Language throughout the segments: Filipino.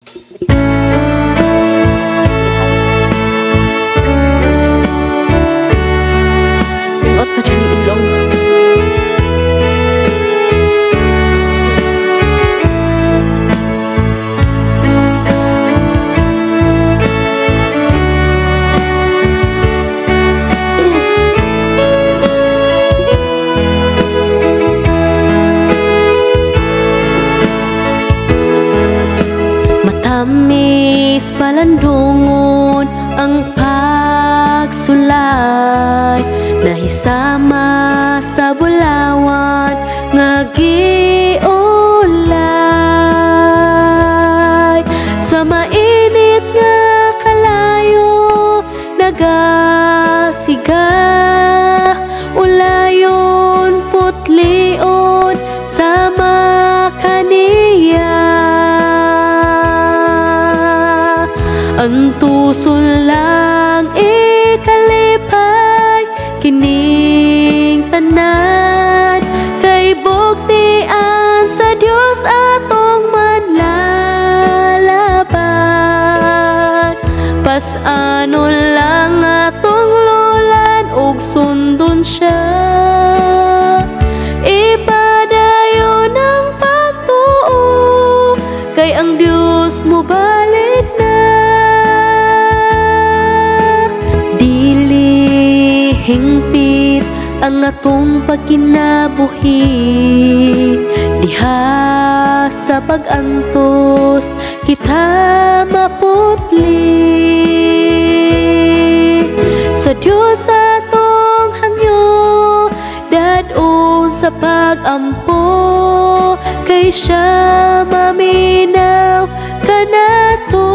Ingot ka dyan yung ilong. Matamis palandungon ang pagsulay, nahisama sa bulawan nga giulay. Sa mainit nga kalayo nagasiga, ulayon putlion sama kaniya. Antuson lang ikalipay kining tanan, kay bugtian sa Dios atong manlalaban. Pas-ano lang atong lulan ug sundon siya, ipadayon ang pagtuo, kay ang Dios mo balik na. Hingpit ang atong pagkinabuhi, diha sa pag-antos kita maputli. Sa Dios atong hangyo dadon sa pag-ampo, kay siya maminaw kanato.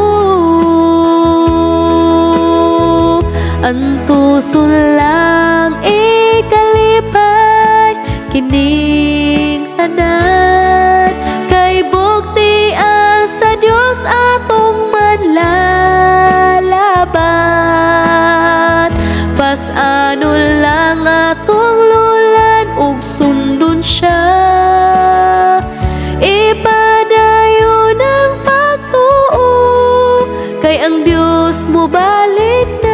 Antuson lang ikalipay kining tanan, kay bugtian sa Dios atong manlalaban. Pas-ano lang atong lulan ug sundon siya, ipadayon ang pagtuo, kay ang Dios mo balik na.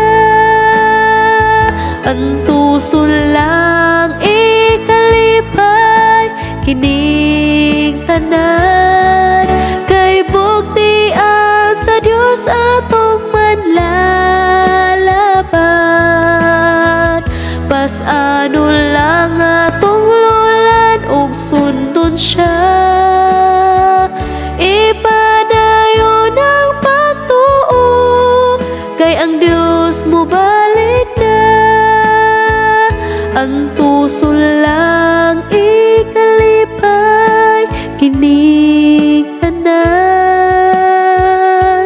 Antuson lang ikalipay kining tanan, kay bugtian sa Dios atong manlalaban. Pas-ano lang atong lulan ug sundon siya, ipadayon ang pagtuo, kay ang Dios mo balik na. Antuson lang ikalipay kining tanan.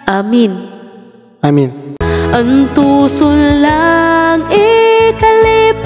Amin. Amin. Antuson lang ikalipay